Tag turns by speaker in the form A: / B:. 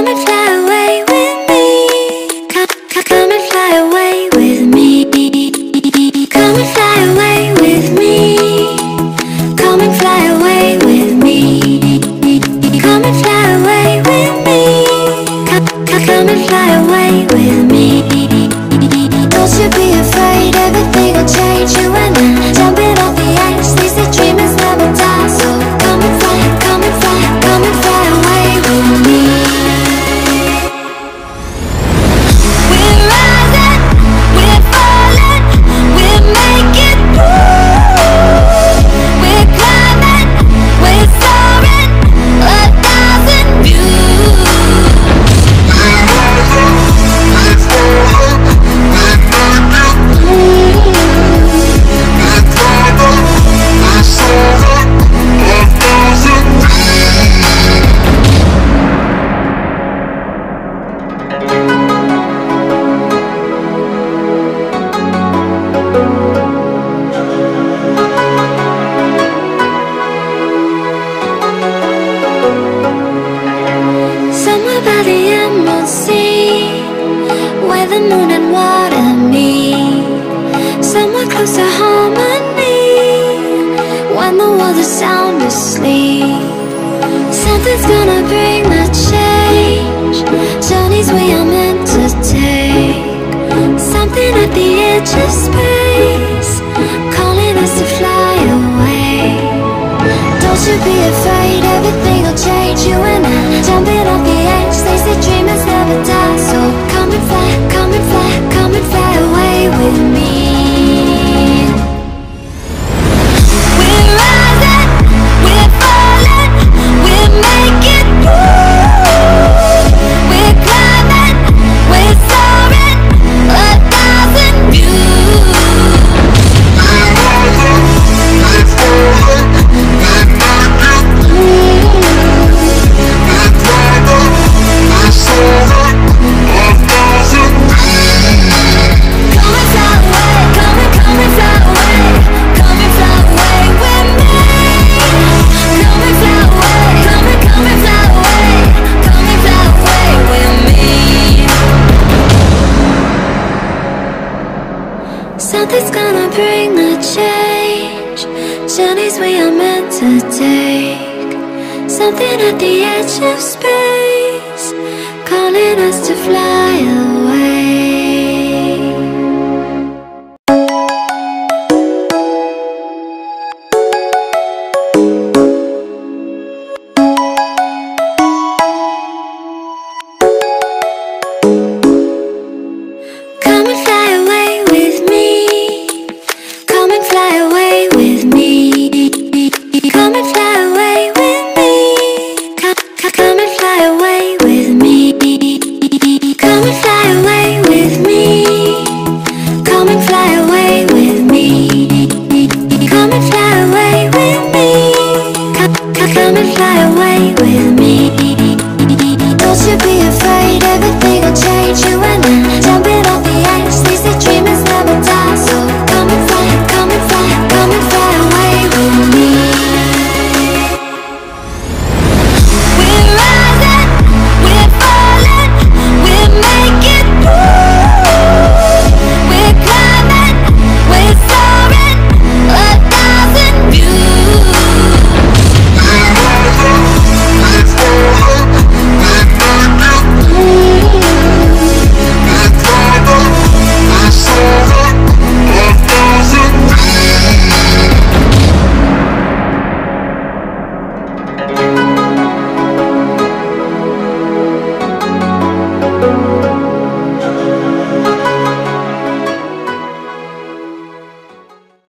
A: Come and fly away with me. Come and fly away with me. Come and fly away with me. Come and fly away with me. Come and fly away with me. Come and fly away with me. Don't you be afraid, everything will change. You and I, jumping off the edge. They say dreamers never die. So come and fly, come and fly, come and fly away with me. We're rising, we're falling, we're making moves. We're climbing, we're soaring, 1,000 views. We're rising, we're falling, we're making moves. We're climbing, we're soaring, 1,000 Somewhere by the Emerald Sea, where the moon and water meet. Somewhere close to harmony, when the world is sound asleep. Something's gonna bring the change, journeys we are meant to take. Something at the edge of space, calling us to fly away. Don't you be afraid, everything will change. You and I, jumping off the edge. They say dreamers never die. So come and fly, come and fly, come and fly away with me. We're rising, we're falling, we're making moves. We're climbing, we're soaring, 1,000 views. We're rising, we're falling, we're making moves. We're climbing, we're soaring, 1,000 views. Come and fly away, come and fly away, come and fly away with me. Come and fly away, come and fly away, come and fly away with me. Something's gonna bring the change, journeys we are meant to take. Something at the edge of space, calling us to fly away. Come and fly away with me. Come and fly away with me. Come and fly away with me. Come and fly away with me. Come and fly away with me. Come and fly away with me. Come and fly away with me. Come and fly away with me. Don't you be afraid, everything will change. You and I,